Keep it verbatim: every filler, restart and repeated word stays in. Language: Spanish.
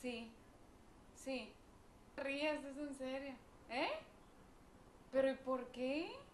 Sí, sí. Rías, es en serio. ¿Eh? ¿Pero y por qué?